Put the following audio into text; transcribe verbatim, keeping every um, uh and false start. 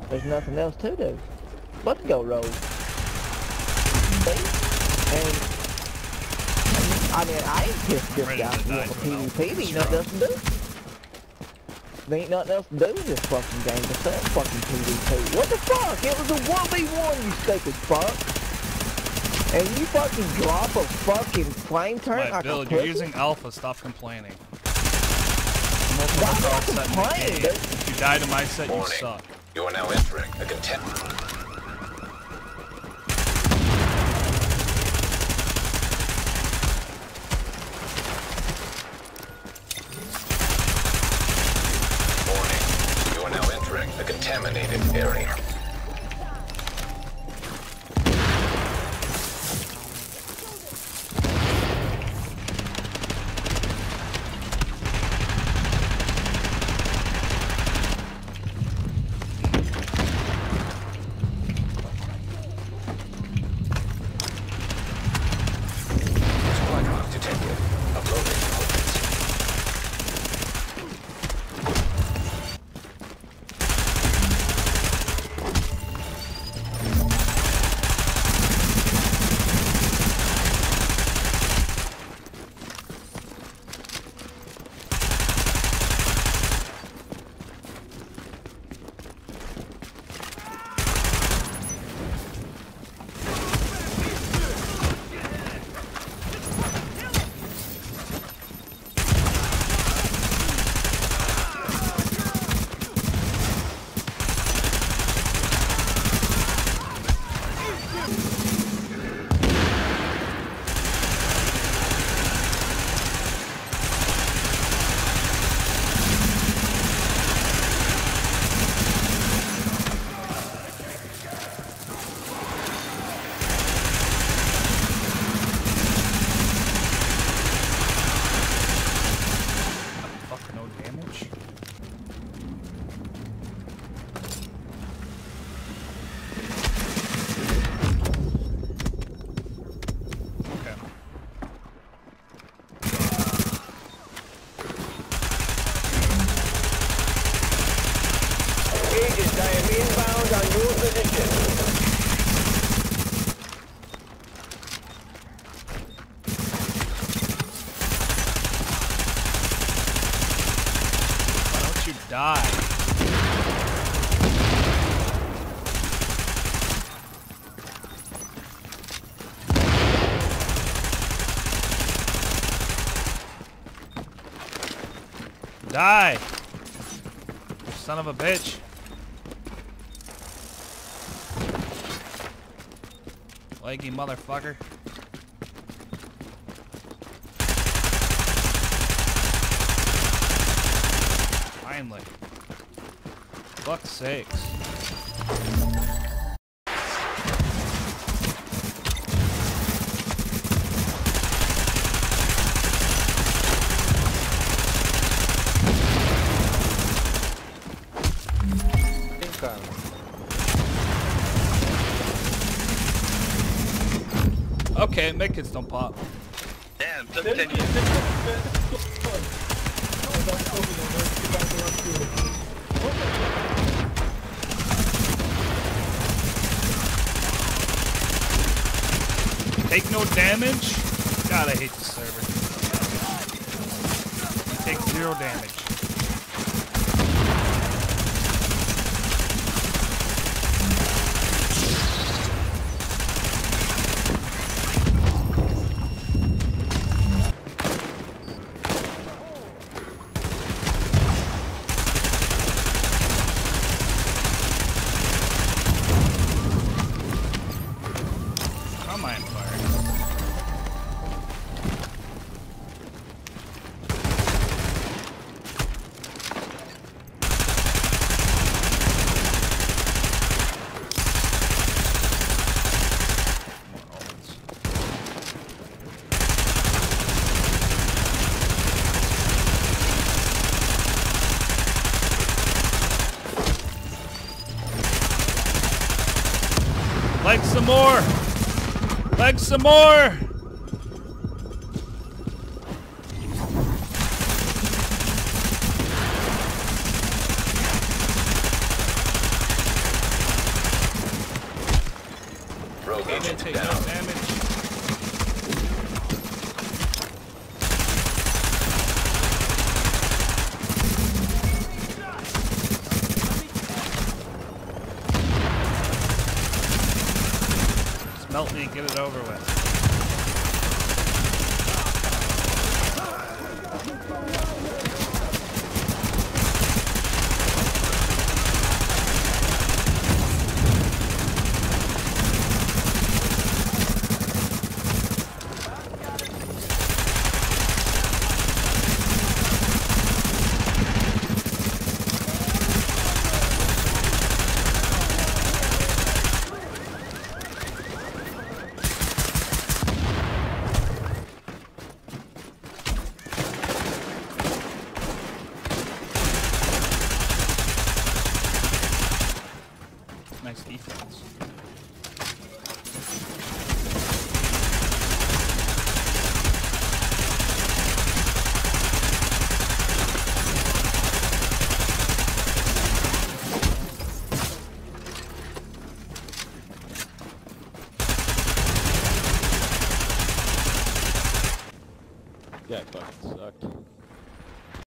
There's nothing else to do but to go roll. See? And I mean, I ain't pissed this guy for PvP. There ain't nothing else to do. There ain't nothing else to do in this fucking game besides fucking PvP. What the fuck? It was a one v one, you stupid fuck. And you fucking drop a fucking flame turret like Bill, a you're pussy? using alpha. Stop complaining. Why am I complaining, dude? If you die to my set, you Warning. suck. You are now entering a content. Warning. You are now entering a contaminated area. Die. Die. You son of a bitch. Leggy motherfucker. Finally. Fuck's sakes. Okay, medkits don't pop. Damn, took ten years. Take no damage? God, I hate this server. Take zero damage. Leg some more! Leg some more! Target Take no down. damage. Smelt me and get it over with. Nice defense. Yeah, it fucking sucked.